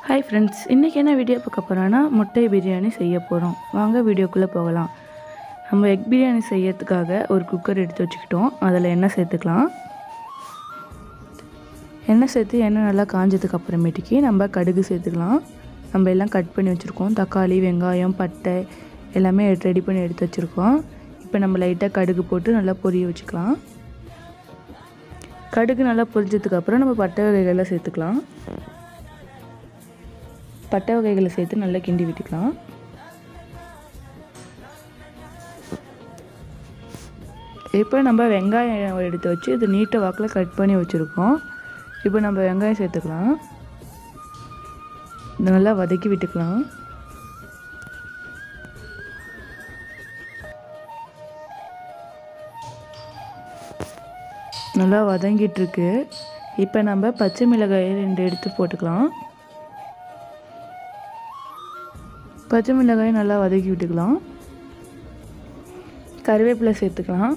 Hi friends, இன்றைக்கி என்ன video பார்க்க போகிறோன்னா முட்டை பிரியாணி செய்ய போகிறோம். வாங்க வீடியோக்குள்ளே போகலாம். நம்ம எக் பிரியாணி செய்யறதுக்காக ஒரு குக்கர் எடுத்து வச்சுக்கிட்டோம். அதில் எண்ணெய் சேர்த்துக்கலாம். எண்ணெய் சேர்த்து எண்ணெய் நல்லா காஞ்சதுக்கு அப்புறமேட்டுக்கு நம்ம கடுகு சேர்த்துக்கலாம். நம்ம எல்லாம் கட் பண்ணி வச்சுருக்கோம். தக்காளி, வெங்காயம், பட்டை எல்லாமே ரெடி பண்ணி எடுத்து வச்சுருக்கோம். இப்போ நம்ம லைட்டாக கடுகு போட்டு நல்லா பொரிய வச்சுக்கலாம். கடுகு நல்லா பொரிஞ்சதுக்கப்புறம் நம்ம பட்டை வகைகளை சேர்த்துக்கலாம். பட்டை வகைகளை சேர்த்து நல்லா கிண்டி விட்டுக்கலாம். இப்போ நம்ம வெங்காயம் எடுத்து வச்சு இது நீட்டை வாக்கில் கட் பண்ணி வச்சுருக்கோம். இப்போ நம்ம வெங்காயம் சேர்த்துக்கலாம். இது நல்லா வதக்கி விட்டுக்கலாம். நல்லா வதங்கிட்டுருக்கு. இப்போ நம்ம பச்சை மிளகாயை 2 எடுத்து போட்டுக்கலாம். பச்சை மிளகாயை நல்லா வதக்கி விட்டுக்கலாம். கருவேப்பிலை சேர்த்துக்கலாம்.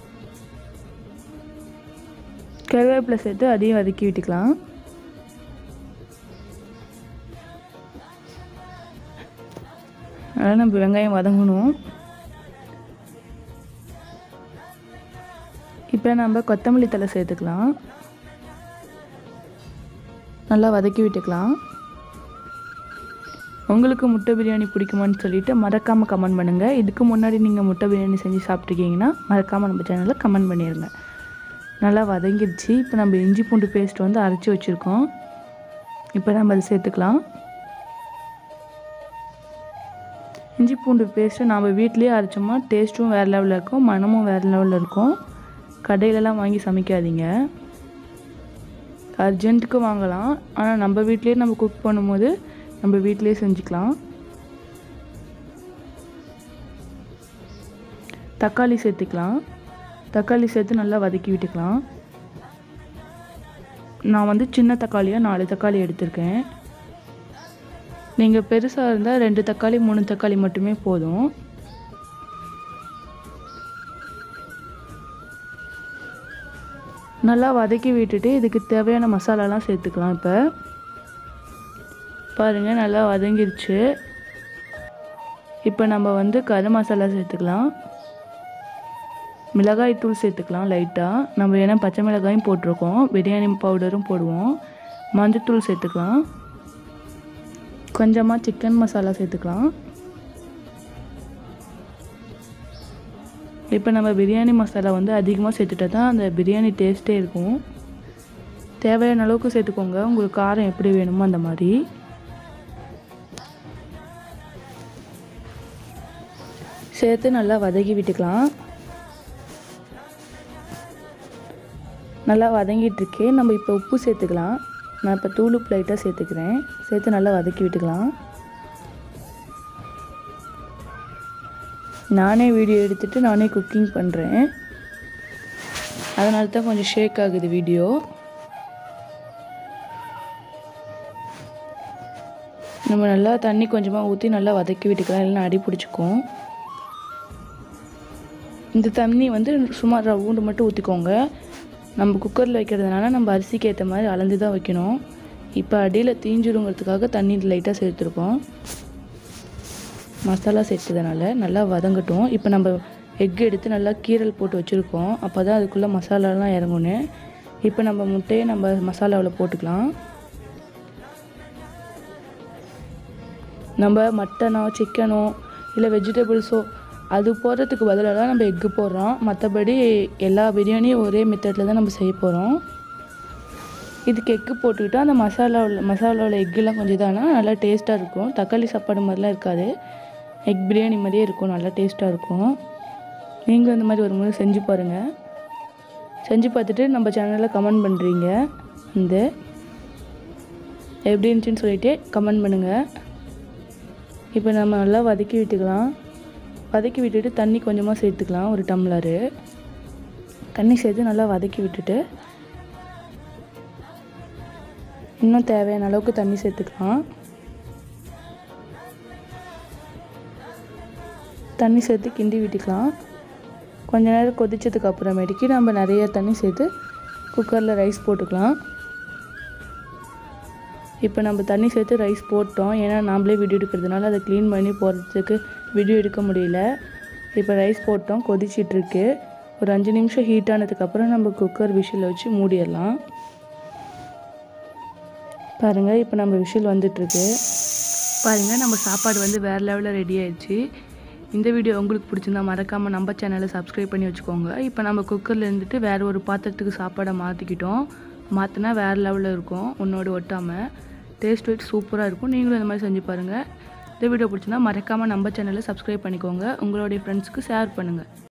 கருவேப்பிலை சேர்த்து அதையும் வதக்கி விட்டுக்கலாம். அதனால் நம்ம வெங்காயம் வதங்கணும். இப்போ நம்ம கொத்தமல்லி தழை சேர்த்துக்கலாம். நல்லா வதக்கி விட்டுக்கலாம். உங்களுக்கு முட்டை பிரியாணி பிடிக்குமான்னு சொல்லிவிட்டு மறக்காமல் கமெண்ட் பண்ணுங்கள். இதுக்கு முன்னாடி நீங்கள் முட்டை பிரியாணி செஞ்சு சாப்பிட்ருக்கீங்கன்னா மறக்காமல் நம்ம சேனலில் கமெண்ட் பண்ணிடுங்க. நல்லா வதங்கிடுச்சு. இப்போ நம்ம இஞ்சி பூண்டு பேஸ்ட் வந்து அரைச்சி வச்சுருக்கோம். இப்போ நம்ம அதை சேர்த்துக்கலாம். இஞ்சி பூண்டு பேஸ்ட்டு நம்ம வீட்லேயே அரைச்சோமா டேஸ்ட்டும் வேறு லெவலில் இருக்கும், மனமும் வேறு லெவலில் இருக்கும். கடையிலலாம் வாங்கி சமைக்காதீங்க. அர்ஜென்ட்டுக்கு வாங்கலாம், ஆனால் நம்ம வீட்லேயே நம்ம குக் பண்ணும்போது நம்ம வீட்டிலே செஞ்சுக்கலாம். தக்காளி சேர்த்துக்கலாம். தக்காளி சேர்த்து நல்லா வதக்கி விட்டுக்கலாம். நான் வந்து சின்ன தக்காளியாக 4 தக்காளி எடுத்திருக்கேன். நீங்கள் பெருசாக இருந்தால் 2 தக்காளி 3 தக்காளி மட்டுமே போதும். நல்லா வதக்கி விட்டுட்டு இதுக்கு தேவையான மசாலாலாம் சேர்த்துக்கலாம். இப்போ பாருங்கள் நல்லா வதங்கிருச்சு. இப்போ நம்ம வந்து கரம் மசாலா சேர்த்துக்கலாம். மிளகாய் தூள் சேர்த்துக்கலாம் லைட்டாக. நம்ம ஏன்னா பச்சை மிளகாயும் போட்டிருக்கோம், பிரியாணி பவுடரும் போடுவோம். மஞ்சத்தூள் சேர்த்துக்கலாம். கொஞ்சமாக சிக்கன் மசாலா சேர்த்துக்கலாம். இப்போ நம்ம பிரியாணி மசாலா வந்து அதிகமாக சேர்த்துட்டா தான் அந்த பிரியாணி டேஸ்ட்டே இருக்கும். தேவையான அளவுக்கு சேர்த்துக்கோங்க, உங்களுக்கு காரம் எப்படி வேணுமோ அந்த மாதிரி. சேர்த்து நல்லா வதக்கி விட்டுக்கலாம். நல்லா வதங்கிட்டுருக்கு. நம்ம இப்போ உப்பு சேர்த்துக்கலாம். நான் இப்போ தூள் உப்பு லைட்டாக சேர்த்துக்கிறேன். சேர்த்து நல்லா வதக்கி விட்டுக்கலாம். நானே வீடியோ எடுத்துகிட்டு நானே குக்கிங் பண்ணுறேன், அதனால தான் கொஞ்சம் ஷேக் ஆகுது வீடியோ. நம்ம நல்லா தண்ணி கொஞ்சமாக ஊற்றி நல்லா வதக்கி விட்டுக்கலாம், இல்லைன்னா அடி பிடிச்சிக்கும். இந்த தண்ணி வந்து சுமார் ரவுண்டு மட்டும் ஊற்றிக்கோங்க. நம்ம குக்கரில் வைக்கிறதுனால நம்ம அரிசிக்கு ஏற்ற மாதிரி அளந்து தான் வைக்கணும். இப்போ அடியில் தீஞ்சிடுங்கிறதுக்காக தண்ணி லைட்டாக சேர்த்துருக்கோம். மசாலா சேர்த்ததுனால நல்லா வதங்கட்டும். இப்போ நம்ம எக் எடுத்து நல்லா கீரல் போட்டு வச்சுருக்கோம், அப்போ தான் அதுக்குள்ளே மசாலாலாம் இறங்கணும். இப்போ நம்ம முட்டையை நம்ம மசாலாவில் போட்டுக்கலாம். நம்ம மட்டனோ சிக்கனோ இல்லை வெஜிடபிள்ஸோ அது போடுறதுக்கு பதிலாக தான் நம்ம எக்கு போடுறோம். மற்றபடி எல்லா பிரியாணியும் ஒரே மெத்தடில் தான் நம்ம செய்ய போகிறோம். இதுக்கு எக்கு போட்டுக்கிட்டால் அந்த மசாலாவில் எக்குலாம் கொஞ்சம் இதானா நல்லா டேஸ்ட்டாக இருக்கும். தக்காளி சாப்பாடு மாதிரிலாம் இருக்காது, எக் பிரியாணி மாதிரியே இருக்கும், நல்லா டேஸ்ட்டாக இருக்கும். நீங்களும் இந்த மாதிரி ஒரு முறை செஞ்சு பாருங்கள். செஞ்சு பார்த்துட்டு நம்ம சேனலில் கமெண்ட் பண்ணுறீங்க, இந்த எப்படி இருந்துச்சுன்னு சொல்லிவிட்டு கமெண்ட் பண்ணுங்கள். இப்போ நம்ம நல்லா வதக்கி விட்டுக்கலாம். வதக்கி விட்டுட்டு தண்ணி கொஞ்சமாக சேர்த்துக்கலாம். ஒரு டம்ளரு தண்ணி சேர்த்து நல்லா வதக்கி விட்டுட்டு இன்னும் தேவையான அளவுக்கு தண்ணி சேர்த்துக்கலாம். தண்ணி சேர்த்து கிண்டி விட்டுக்கலாம். கொஞ்ச நேரம் கொதிச்சதுக்கு அப்புறமேட்டுக்கு நம்ம நிறைய தண்ணி சேர்த்து குக்கரில் ரைஸ் போட்டுக்கலாம். இப்போ நம்ம தண்ணி சேர்த்து ரைஸ் போட்டோம். ஏன்னா நாம்ளே வீடியோ எடுக்கிறதுனால அதை க்ளீன் பண்ணி போடுறதுக்கு வீடியோ எடுக்க முடியல. இப்போ ரைஸ் போட்டோம், கொதிச்சிட்ருக்கு. ஒரு 5 நிமிஷம் ஹீட் ஆனதுக்கப்புறம் நம்ம குக்கர் விசில் வச்சு மூடிடலாம். பாருங்கள், இப்போ நம்ம விசில் வந்துட்டுருக்கு. பாருங்கள், நம்ம சாப்பாடு வந்து வேறு லெவலில் ரெடி ஆயிடுச்சு. இந்த வீடியோ உங்களுக்கு பிடிச்சிருந்தா மறக்காமல் நம்ம சேனலை சப்ஸ்கிரைப் பண்ணி வச்சுக்கோங்க. இப்போ நம்ம குக்கரில் இருந்துட்டு வேறு ஒரு பாத்திரத்துக்கு சாப்பாடை மாற்றிக்கிட்டோம். மாற்றினா வேறு லெவலில் இருக்கும், ஒன்றோடு ஒட்டாமல். டேஸ்ட் வைஸ் சூப்பராக இருக்கும். நீங்களும் இந்த மாதிரி செஞ்சு பாருங்கள். இந்த வீடியோ பிடிச்சிருந்தா மறக்காமல் நம்ம சேனலை சப்ஸ்கிரைப் பண்ணிக்கோங்க. உங்களுடைய ஃப்ரெண்ட்ஸுக்கு ஷேர் பண்ணுங்கள்.